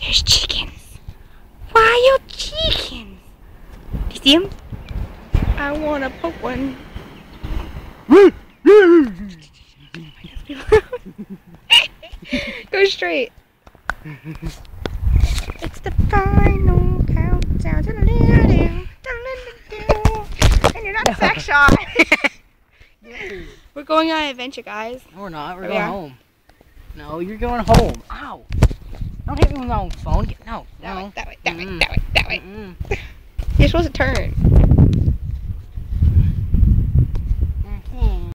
There's chickens. Wild chickens. Do you see them? I want to poke one. Go straight. It's the final countdown. And you're not sex shot. We're going on an adventure, guys. No, we're not. We're going home. No, you're going home. Ow. Don't hit me with my own phone. No. That way. You're supposed to turn.